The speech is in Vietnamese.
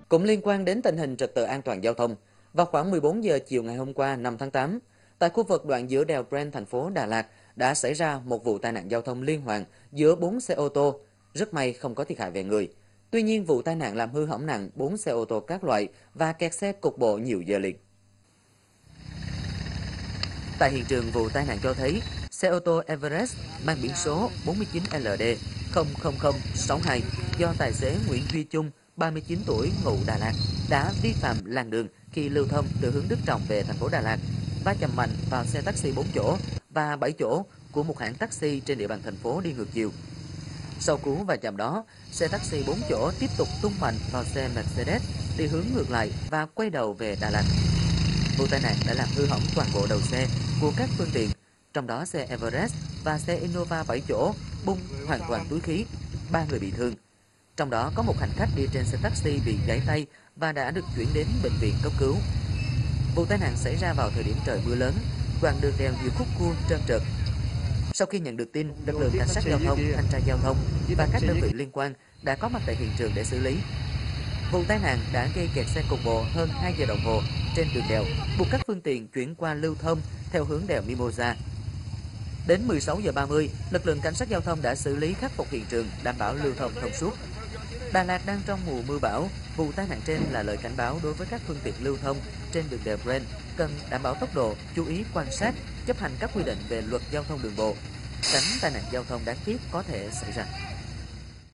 Cũng liên quan đến tình hình trật tự an toàn giao thông, vào khoảng 14 giờ chiều ngày hôm qua 5 tháng 8, tại khu vực đoạn giữa đèo Bren thành phố Đà Lạt đã xảy ra một vụ tai nạn giao thông liên hoàn giữa 4 xe ô tô. Rất may không có thiệt hại về người. Tuy nhiên, vụ tai nạn làm hư hỏng nặng 4 xe ô tô các loại và kẹt xe cục bộ nhiều giờ liền. Tại hiện trường, vụ tai nạn cho thấy xe ô tô Everest mang biển số 49LD 00062 do tài xế Nguyễn Duy Trung, 39 tuổi, ngụ Đà Lạt, đã vi phạm làn đường khi lưu thông từ hướng Đức Trọng về thành phố Đà Lạt, va chạm mạnh vào xe taxi 4 chỗ và 7 chỗ của một hãng taxi trên địa bàn thành phố đi ngược chiều. Sau cú va chạm đó, xe taxi 4 chỗ tiếp tục tung mạnh vào xe Mercedes đi hướng ngược lại và quay đầu về Đà Lạt. Vụ tai nạn đã làm hư hỏng toàn bộ đầu xe của các phương tiện, trong đó xe Everest và xe Innova 7 chỗ bung hoàn toàn túi khí, 3 người bị thương. Trong đó có một hành khách đi trên xe taxi bị gãy tay và đã được chuyển đến bệnh viện cấp cứu. Vụ tai nạn xảy ra vào thời điểm trời mưa lớn, đoạn đường đèo nhiều khúc cua trơn trượt. Sau khi nhận được tin, lực lượng cảnh sát giao thông, thanh tra giao thông và các đơn vị liên quan đã có mặt tại hiện trường để xử lý. Vụ tai nạn đã gây kẹt xe cục bộ hơn 2 giờ đồng hồ trên đường đèo, buộc các phương tiện chuyển qua lưu thông theo hướng đèo Mimosa. Đến 16 giờ 30, lực lượng cảnh sát giao thông đã xử lý khắc phục hiện trường, đảm bảo lưu thông thông suốt. Đà Lạt đang trong mùa mưa bão, vụ tai nạn trên là lời cảnh báo đối với các phương tiện lưu thông trên đường đèo Bren cần đảm bảo tốc độ, chú ý quan sát, chấp hành các quy định về luật giao thông đường bộ, tránh tai nạn giao thông đáng tiếc có thể xảy ra.